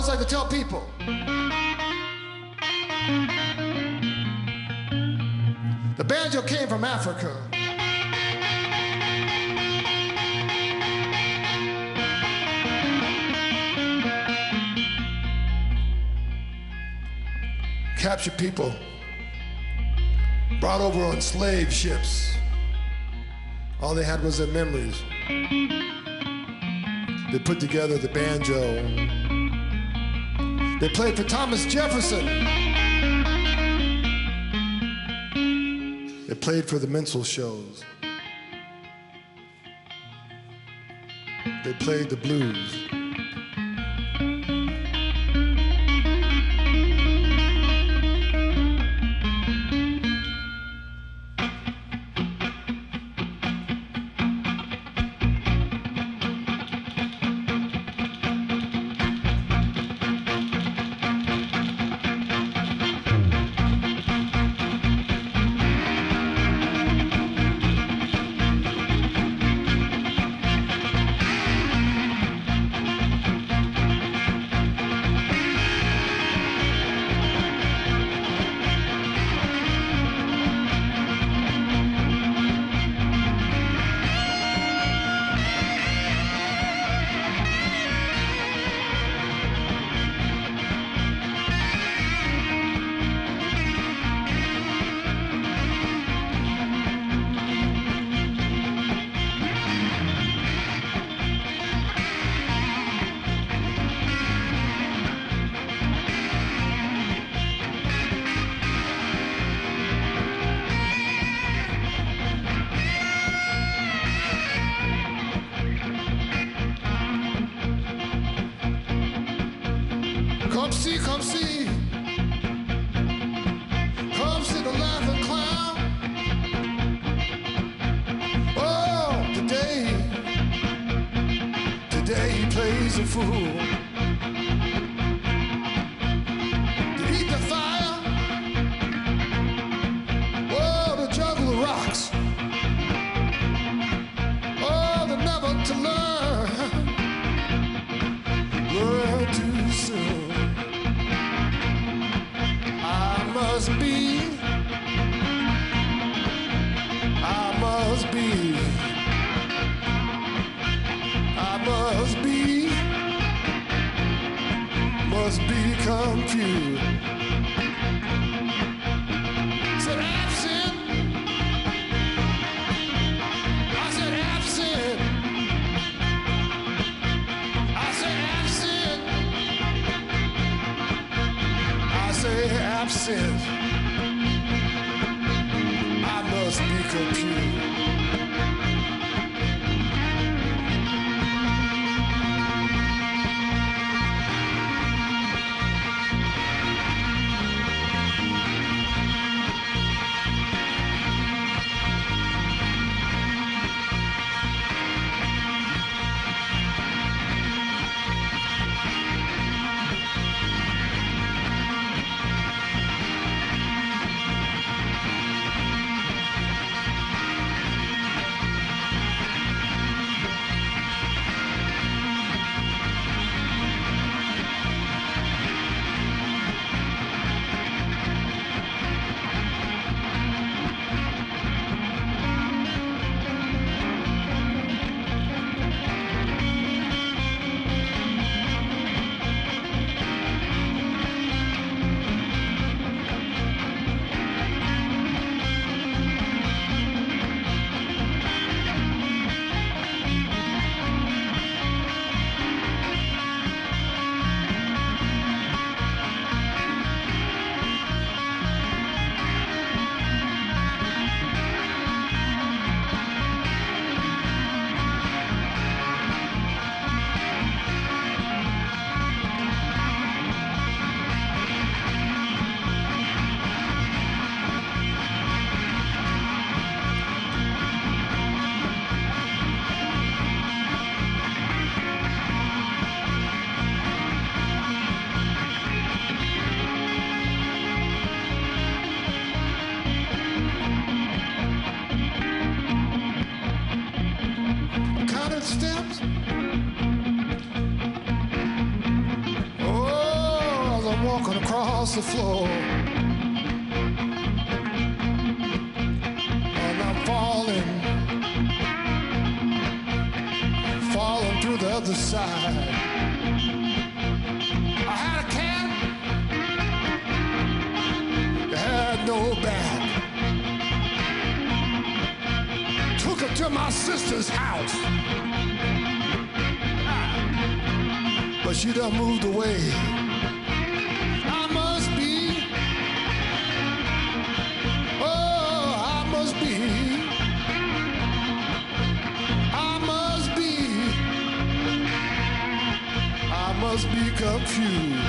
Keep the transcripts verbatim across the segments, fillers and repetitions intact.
always like to tell people, the banjo came from Africa. Captured people, brought over on slave ships. All they had was their memories. They put together the banjo. They played for Thomas Jefferson. They played for the minstrel shows. They played the blues. Come see, come see, come see the laughing clown. Oh, today, today he plays a fool. To eat the fire, oh, the juggler rocks. Oh, the never to learn, learn too soon. Must be, I must be, I must be, must be confused. Said absent, I said absent, I said absent, I say absent. I must be confused. Steps. Oh. across the floor. And I'm falling, falling through the other side. I had a cat, it had no back. Took her to my sister's house, but she done moved away. I must be, oh, I must be, I must be, I must be confused.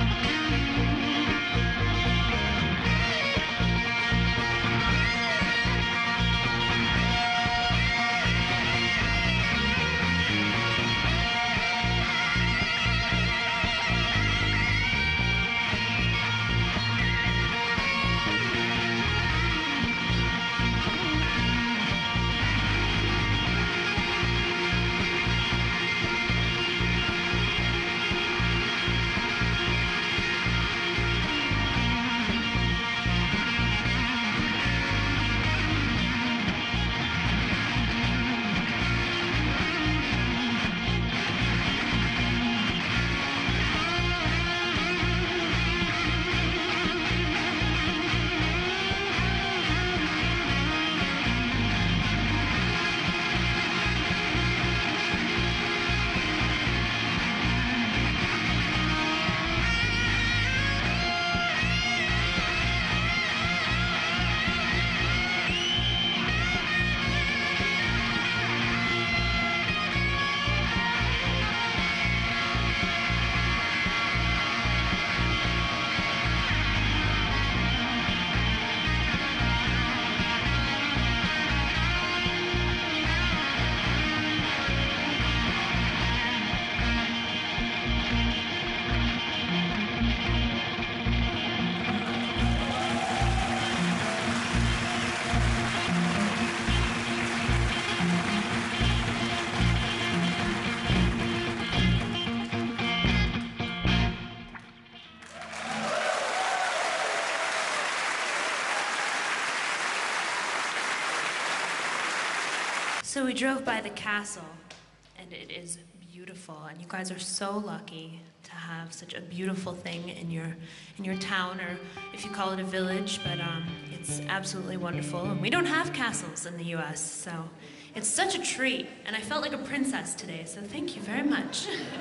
So we drove by the castle, and it is beautiful, and you guys are so lucky to have such a beautiful thing in your in your town, or if you call it a village, but um, it's absolutely wonderful. And we don't have castles in the U S, so it's such a treat, and I felt like a princess today, so thank you very much.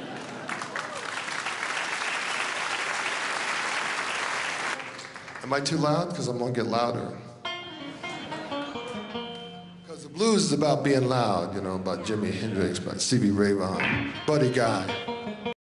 Am I too loud? Because I'm gonna get louder. The blues is about being loud, you know, about Jimi Hendrix, about Stevie Ray Vaughan, Buddy Guy.